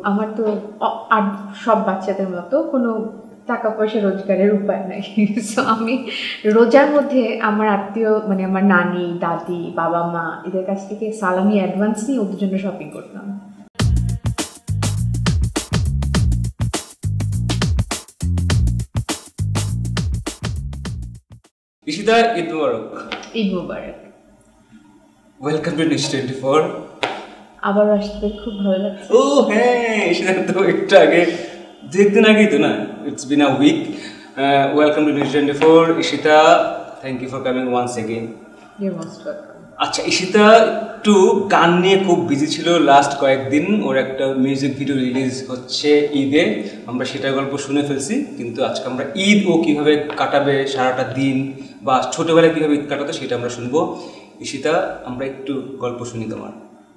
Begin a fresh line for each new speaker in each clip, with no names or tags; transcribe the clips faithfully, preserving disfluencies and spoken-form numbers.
আমার তো আর সব বাচ্চাদের মতো কোনো টাকা পয়সা রোজগারের উপায় নাই। সো আমি রোজার মধ্যে আমার আত্মীয় মানে আমার নানি, দাদি, বাবা মা এদের কাছ থেকে সালামি অ্যাডভান্স নিয়ে ওদের জন্য শপিং করতাম।
Ishita, Eid Mubarak.
Eid Mubarak.
Welcome to News twenty four.
আবার আসতে খুব ভালো লাগছে।
ও হ্যাঁ, সেটা তো একটু আগে দু একদিন আগেই তো না, it's been a week. Welcome to News twenty four. Ishita, thank you for coming once again.
Your most welcome.
আচ্ছা, ইশিতা একটু গান নিয়ে খুব বিজি ছিল লাস্ট কয়েকদিন। ওর একটা মিউজিক ভিডিও রিলিজ হচ্ছে ঈদে, আমরা সেটার গল্প শুনে ফেলছি। কিন্তু আজকে আমরা ঈদ ও কীভাবে কাটাবে সারাটা দিন বা ছোটোবেলায় কীভাবে ঈদ কাটাতো সেটা আমরা শুনবো। ইশিতা, আমরা একটু গল্প শুনি তোমার।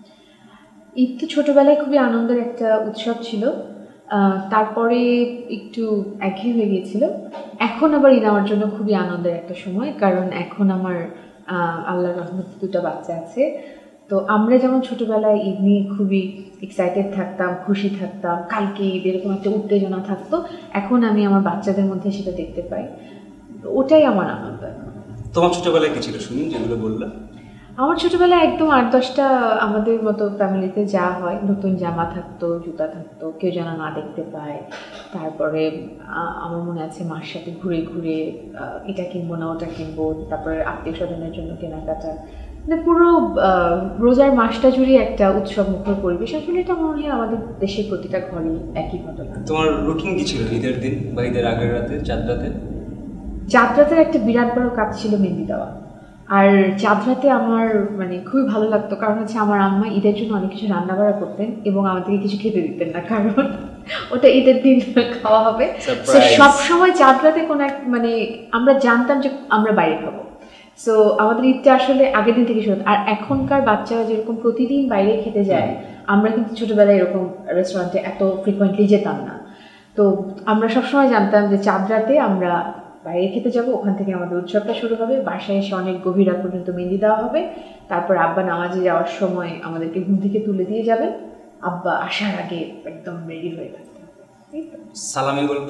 ঈদ তো ছোটোবেলায় খুবই আনন্দের একটা উৎসব ছিল, তারপরে একটু একঘেয়ে হয়ে গিয়েছিল। এখন আবার ঈদ আমার জন্য খুবই আনন্দের একটা সময়, কারণ এখন আমার আল্লাহর রহমতে দুটো বাচ্চা আছে। তো আমরা যেমন ছোটোবেলায় ঈদ নিয়ে খুবই এক্সাইটেড থাকতাম, খুশি থাকতাম, কালকে ঈদ এরকম একটা উত্তেজনা থাকতো, এখন আমি আমার বাচ্চাদের মধ্যে সেটা দেখতে পাই। ওটাই আমার আনন্দ।
তোমার ছোটোবেলায় কী ছিল শুনি, যেগুলো বললাম?
আমার ছোটোবেলায় একদম আট দশটা আমাদের মতো ফ্যামিলিতে যা হয়, নতুন জামা থাকতো, জুতা থাকতো, কেউ যেন না দেখতে পায়। তারপরে আমার মনে আছে মার সাথে ঘুরে ঘুরে এটা কিনবো না ওটা কিনবো, তারপরে আত্মীয় স্বজনের জন্য কেনাকাটা, মানে পুরো রোজার মাসটা জুড়ে একটা উৎসব মুখর পরিবেশ। আসলে এটা মনে হয় আমাদের দেশের প্রতিটা ঘরেই একই ঘটনা।
তোমার রুটিন কি ছিল ঈদের দিন বা ঈদের আগের রাতে, চাঁদ রাতে?
চাঁদ রাতের একটা বিরাট বড় কাজ ছিল মেহেন্দি দেওয়া। আর চাঁদ রাতে আমার মানে খুবই ভালো লাগতো, কারণ হচ্ছে আমার আম্মা ঈদের জন্য অনেক কিছু রান্না বাড়া করতেন এবং আমাদেরকে কিছু খেতে দিতেন না, কারণ ওটা ঈদের দিন খাওয়া হবে। সো সবসময় চাঁদ রাতে কোনো এক মানে আমরা জানতাম যে আমরা বাইরে খাবো। সো আমাদের ঈদটা আসলে আগের দিন থেকে শুরু। আর এখনকার বাচ্চারা যেরকম প্রতিদিন বাইরে খেতে যায়, আমরা কিন্তু ছোটোবেলায় এরকম রেস্টুরেন্টে এত ফ্রিকোয়েন্টলি যেতাম না। তো আমরা সবসময় জানতাম যে চাঁদ রাতে আমরা বাইরে খেতে যাবো, ওখান থেকে আমাদের উৎসবটা শুরু হবে। বাসায় এসে অনেক গভীর রাত পর্যন্ত মেহেন্দি দেওয়া হবে, তারপর আব্বা নামাজে যাওয়ার সময় আমাদেরকে ঘুম থেকে তুলে দিয়ে যাবেন, আব্বা আসার আগে একদম রেডি হয়ে থাকতে হবে।
সালামি গল্প।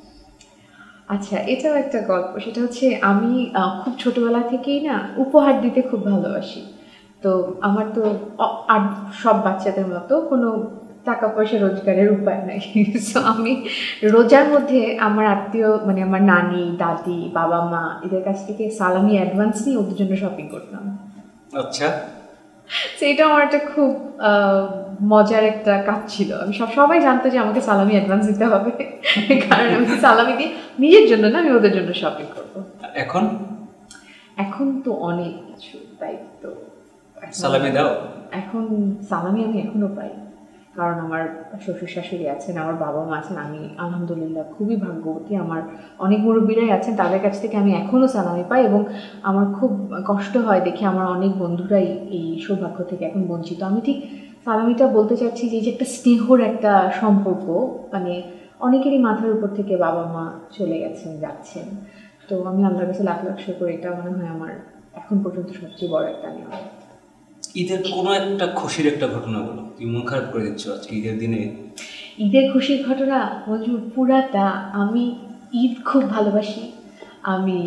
আচ্ছা, এটাও একটা গল্প। সেটা হচ্ছে আমি খুব ছোটবেলা থেকেই না উপহার দিতে খুব ভালোবাসি। তো আমার তো আর সব বাচ্চাদের মতো কোনো টাকা পয়সা রোজগারের উপায় নাই। সো আমি রোজার মধ্যে আমার আত্মীয় মানে আমার নানি, দাদি, বাবা মা এদের কাছ থেকে সালামি অ্যাডভান্স নিয়ে ওদের জন্য শপিং করতাম।
আচ্ছা,
সেইটা আমার একটা খুব মজার একটা কাজ ছিল। আমি সব সবাই জানতো যে আমাকে সালামি অ্যাডভান্স দিতে হবে, কারণ আমি সালামি দিয়ে নিজের জন্য না, আমি ওদের জন্য শপিং করবো।
এখন
এখন তো অনেক কিছু দায়িত্ব।
সালামি দাও?
এখন সালামি আমি এখনো পাই, কারণ আমার শ্বশুর শাশুড়ি আছেন, আমার বাবা মা আছেন। আমি আলহামদুলিল্লাহ খুবই ভাগ্যবতী, আমার অনেক মুরব্বীরাই আছেন, তাদের কাছ থেকে আমি এখনও সালামি পাই। এবং আমার খুব কষ্ট হয় দেখে আমার অনেক বন্ধুরাই এই সৌভাগ্য থেকে এখন বঞ্চিত। আমি ঠিক সালামিটা বলতে চাচ্ছি যে এই যে একটা স্নেহর একটা সম্পর্ক, মানে অনেকেরই মাথার উপর থেকে বাবা মা চলে গেছেন, যাচ্ছেন। তো আমি আল্লাহর কাছে লাখ লাখ শুকর, এটা মনে হয় আমার এখন পর্যন্ত সবচেয়ে বড় একটা নিয়ম।
ঈদের কোনো একটা খুশির একটা ঘটনা বলো, তুই মন খারাপ করে দিচ্ছ আজকে ঈদের দিনে।
ঈদের খুশির ঘটনা মঞ্জুর পুরাটা। আমি ঈদ খুব ভালোবাসি, আমি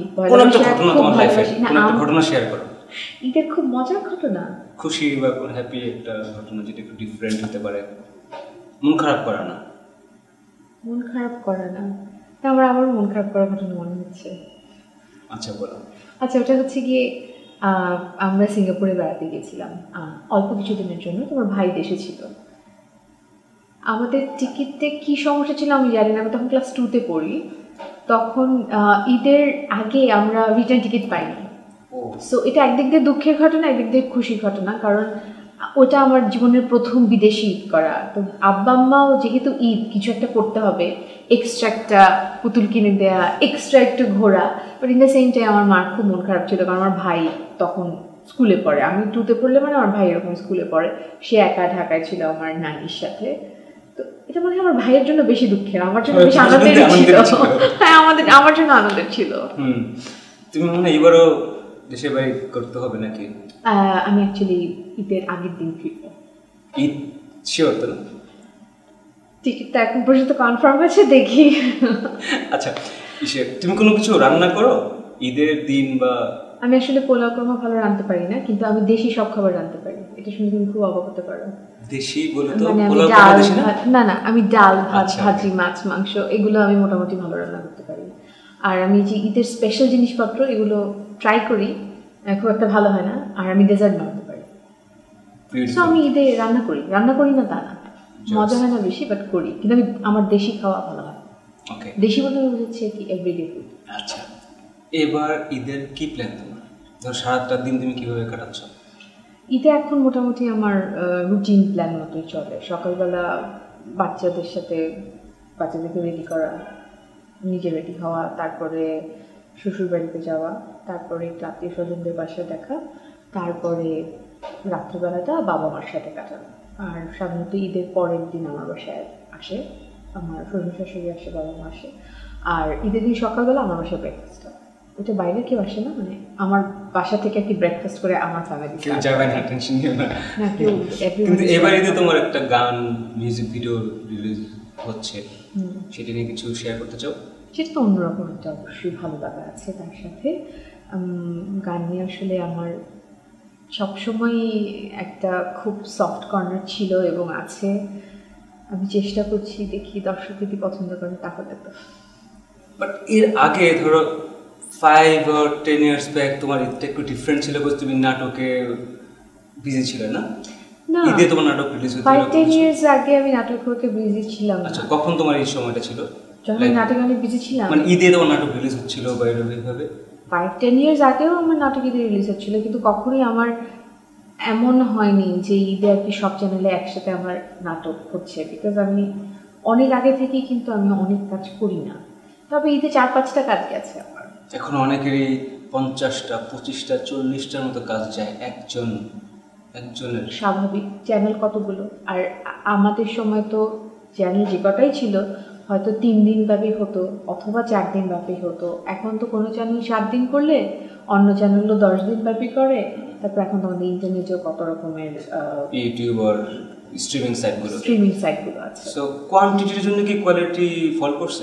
ঘটনা শেয়ার করো।
ঈদের খুব মজার ঘটনা,
খুশি বা হ্যাপি একটা ঘটনা যেটা একটু ডিফারেন্ট হতে পারে, মন খারাপ করা না।
মন খারাপ করা না আমার আমার মন খারাপ করার ঘটনা মনে হচ্ছে।
আচ্ছা বলো।
আচ্ছা, ওটা হচ্ছে গিয়ে আমরা সিঙ্গাপুরে বেড়াতে গেছিলাম অল্প কিছুদিনের জন্য। তোমার ভাই দেশে ছিল। আমাদের টিকিটে কি সমস্যা ছিল আমি জানি না, আমি তখন ক্লাস টুতে পড়ি। তখন ঈদের আগে আমরা রিটার্ন টিকিট পাইনি। সো এটা একদিক দিয়ে দুঃখের ঘটনা, একদিক দিয়ে খুশির ঘটনা, কারণ ওটা আমার জীবনের প্রথম বিদেশি ঈদ করা। তো আব্বা আম্মাও যেহেতু ঈদ কিছু একটা করতে হবে, এক্সট্রা একটা পুতুল কিনে দেওয়া, এক্সট্রা একটু ঘোরা। But in the same time আমার মার খুব মন খারাপ ছিল, কারণ আমার ভাই তখন স্কুলে পড়ে, আমি টুতে পড়লে মানে আমার ভাই এরকম স্কুলে পড়ে, সে একা ঢাকায় ছিল আমার নানির সাথে। তো এটা মনে হয় আমার ভাইয়ের জন্য বেশি দুঃখের, আমার জন্য বেশি আনন্দের ছিল। হ্যাঁ, আমাদের আমার জন্য আনন্দের ছিল।
হুম, তুমি মনে এবারও দেশের বাড়ি করতে হবে নাকি?
আমি অ্যাকচুয়ালি ঈদের আগের দিন ফিরব।
ঈদ শিওর তো না?
টিকিটটা এখন পর্যন্ত কনফার্ম আছে, দেখি।
আচ্ছা, ইসে তুমি কোনো কিছু রান্না করো ঈদের দিন বা?
আমি আসলে পোলাও কোরমা ভালো রাঁধতে পারি না, কিন্তু আমি দেশি সব খাবার রাঁধতে পারি। এটা শুনে তুমি খুব অবাক হতে পারো।
দেশি বলে তো
মানে আমি
পোলাও
ডাল
দেশি না?
ভাত, না না আমি ডাল ভাত
আচ্ছা,
ভাজি মাছ মাংস এগুলো আমি মোটামুটি ভালো রান্না করতে পারি। আর আমি যে ঈদের স্পেশাল জিনিসপত্র এগুলো ট্রাই করি, খুব একটা ভালো হয় না। আর আমি ডেজার্ট বানাতে পারি। সো আমি ঈদে রান্না করি, রান্না করি না তা না, মজা হয় না বেশি, বাট করি। কিন্তু আমি আমার দেশি খাওয়া ভালো হয়।
ওকে,
দেশি বলতে আমি বুঝাচ্ছি কি এভরিডে ফুড।
আচ্ছা, এবার ঈদের কি প্ল্যান তোমার? ধর সারাটা দিন তুমি কিভাবে কাটাচ্ছ?
ঈদে এখন মোটামুটি আমার রুটিন প্ল্যান মতোই চলে। সকালবেলা বাচ্চাদের সাথে বাচ্চাদেরকে রেডি করা, নিজে রেডি হওয়া, তারপরে শ্বশুর বাড়িতে যাওয়া, তারপরে একটু আত্মীয় স্বজনদের বাসায় দেখা, তারপরে রাত্রিবেলাটা বাবা মার সাথে কাটানো। আর সাধারণত ঈদের পরের দিন আমার বাসায় আসে আমার শ্বশুর শাশুড়ি আসে, বাবা মা আসে। আর ঈদের দিন সকালবেলা আমার বাসায় ব্রেকফাস্ট হয়। এটা বাইরে কেউ আসে না, মানে আমার বাসা থেকে আর কি ব্রেকফাস্ট করে আমার ফ্যামিলি
কেউ যাবে না, টেনশন নিও না।
না কেউ।
কিন্তু এবার ঈদে তোমার একটা গান মিউজিক ভিডিও রিলিজ হচ্ছে, সেটা নিয়ে কিছু শেয়ার করতে চাও?
সেটা তো অন্যরকম একটা অবশ্যই ভালো লাগা আছে তার সাথে। গান নিয়ে আসলে আমার সবসময় একটা খুব সফট কর্নার ছিল এবং আছে। আমি চেষ্টা করছি, দেখি দর্শক যদি পছন্দ করে তাহলে তো।
বাট এর আগে ধরো five or ten years back তোমার ঈদটা একটু ডিফারেন্ট ছিল, বিকজ তুমি নাটকে বিজি ছিলে না?
না,
ঈদে তোমার নাটক রিলিজ হতো?
ফাইভ টেন ইয়ার্স আগে আমি নাটক করতে বিজি ছিলাম।
আচ্ছা, কখন তোমার এই সময়টা ছিল?
যখন আমি নাটকে অনেক বিজি ছিলাম,
মানে ঈদে তোমার নাটক রিলিজ হচ্ছিল বা এরকম এইভাবে?
ফাইভ টেন ইয়ার্স আগেও আমার নাটক ঈদে রিলিজ হচ্ছিল, কিন্তু কখনোই আমার এমন হয়নি যে ঈদে আর কি সব চ্যানেলে একসাথে আমার নাটক হচ্ছে। বিকজ আমি অনেক আগে থেকেই কিন্তু আমি অনেক কাজ করি না, তবে ঈদে চার পাঁচটা কাজ গেছে আমার।
এখন অনেকেরই পঞ্চাশটা পঁচিশটা চল্লিশটার মতো কাজ যায় একজন একজনের।
স্বাভাবিক, চ্যানেল কতগুলো। আর আমাদের সময় তো চ্যানেল যে কটাই ছিল হয়তো তিন দিন ব্যাপী হতো অথবা চার দিন ব্যাপী হতো। এখন তো কোনো চ্যানেল সাত দিন করলে অন্য চ্যানেলও দশ দিন ব্যাপী করে। তারপর এখন তো আমাদের ইন্টারনেটেও কত রকমের
ইউটিউব আর স্ট্রিমিং সাইটগুলো
স্ট্রিমিং সাইটগুলো আছে।
সো কোয়ান্টিটির জন্য কি কোয়ালিটি ফল করছে?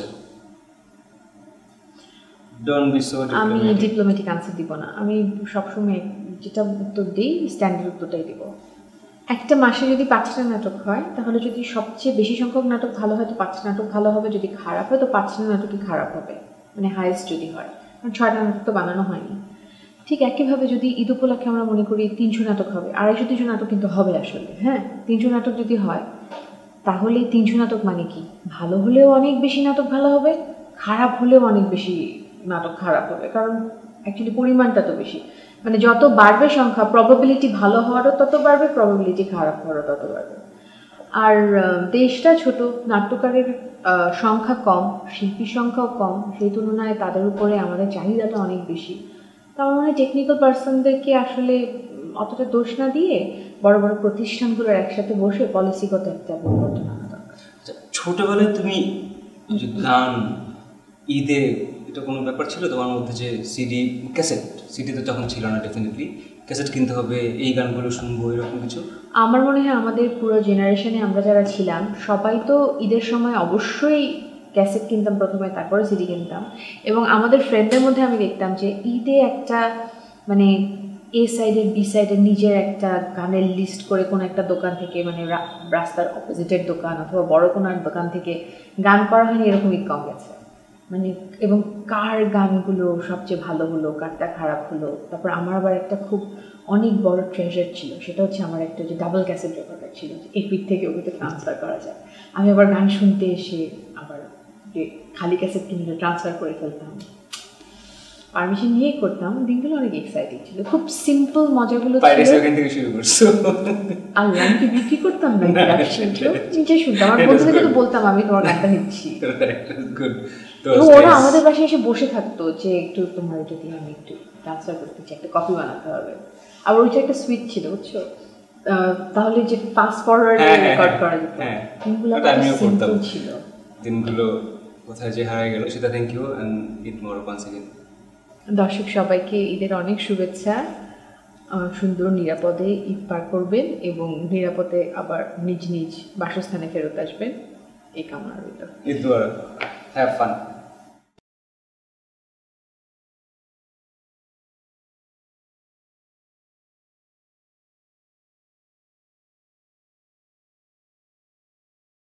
ডোন্ট বি সো
আমি
ডিপ্লোম্যাটিক।
ডিপ্লোম্যাটিক আনসার দিব না। আমি সবসময় যেটা উত্তর দিই স্ট্যান্ডার্ড উত্তরটাই দিব। একটা মাসে যদি পাঁচটা নাটক হয় তাহলে যদি সবচেয়ে বেশি সংখ্যক নাটক ভালো হয় তো পাঁচটা নাটক ভালো হবে, যদি খারাপ হয় তো পাঁচটা নাটকই খারাপ হবে, মানে হাইয়েস্ট যদি হয়। কারণ ছয়টা নাটক তো বানানো হয়নি। ঠিক একইভাবে যদি ঈদ উপলক্ষে আমরা মনে করি তিনশো নাটক হবে, আড়াইশো তিনশো নাটক কিন্তু হবে আসলে। হ্যাঁ, তিনশো নাটক যদি হয় তাহলে তিনশো নাটক মানে কি, ভালো হলেও অনেক বেশি নাটক ভালো হবে, খারাপ হলেও অনেক বেশি নাটক খারাপ হবে। কারণ অ্যাকচুয়ালি পরিমাণটা তো বেশি, মানে যত বাড়বে সংখ্যা প্রবাবিলিটি ভালো হওয়ারও তত বাড়বে, প্রবাবিলিটি খারাপ হওয়ারও তত বাড়বে। আর দেশটা ছোট, নাট্যকারের সংখ্যা কম, শিল্পীর সংখ্যাও কম, সেই তুলনায় তাদের উপরে আমাদের চাহিদাটা অনেক বেশি। তো আমার মনে হয় টেকনিক্যাল পার্সনদেরকে আসলে অতটা দোষ না দিয়ে বড় বড় প্রতিষ্ঠানগুলোর একসাথে বসে পলিসিগত একটা পরিবর্তন আনা দরকার।
ছোটবেলায় তুমি যে গান ঈদে এটা কোনো ব্যাপার ছিল তোমার মধ্যে যে সিডি ক্যাসেট, সিডি তো তখন ছিল না, ডেফিনেটলি ক্যাসেট কিনতে হবে, এই গানগুলো শুনবো, এরকম কিছু?
আমার মনে হয় আমাদের পুরো জেনারেশনে আমরা যারা ছিলাম সবাই তো ঈদের সময় অবশ্যই ক্যাসেট কিনতাম প্রথমে, তারপরে সিডি কিনতাম। এবং আমাদের ফ্রেন্ডদের মধ্যে আমি দেখতাম যে ঈদে একটা মানে এ সাইডের বি সাইডের নিজের একটা গানের লিস্ট করে কোনো একটা দোকান থেকে, মানে রাস্তার অপোজিটের দোকান অথবা বড় কোনো এক দোকান থেকে গান করা হয়নি এরকম ঈদ কম গেছে। মানে এবং কার গানগুলো সবচেয়ে ভালো হলো, কারটা খারাপ হলো। তারপর আমার আবার একটা খুব অনেক বড় ট্রেজার ছিল, সেটা হচ্ছে আমার একটা যে ডাবল ক্যাসেট রেকর্ডার ছিল, এপিক থেকে ওগুলোতে ট্রান্সফার করা যায়। আমি আবার গান শুনতে এসে আবার যে খালি ক্যাসেট কিনলে ট্রান্সফার করে ফেলতাম, পারমিশন নিয়েই করতাম। দিনগুলো অনেক এক্সাইটিং ছিল, খুব সিম্পল মজাগুলো ছিল। আল্লাহ, আমি কি বিক্রি করতাম না, নিজে শুনতাম। আমার বন্ধুদেরকে তো বলতাম আমি তোমার গানটা নিচ্ছি, ওরা আমাদের বাসায় এসে বসে থাকতো যে একটু তোমার যদি আমি একটু ট্রান্সফার করতে চাই, একটা কপি বানাতে হবে। আবার ওইটা একটা সুইচ ছিল বুঝছো, তাহলে যে ফাস্ট ফরওয়ার্ড রেকর্ড করা যেত। দিনগুলো সিম্পল ছিল।
দিনগুলো কোথায় যে হারিয়ে গেল সেটা thank you and Eid Mubarak once again.
দর্শক সবাইকে ঈদের অনেক শুভেচ্ছা। সুন্দর নিরাপদে ঈদ পার করবেন এবং নিরাপদে আবার নিজ নিজ বাসস্থানে ফেরত আসবেন। এই কামনা রইল।
Eid Mubarak, have fun.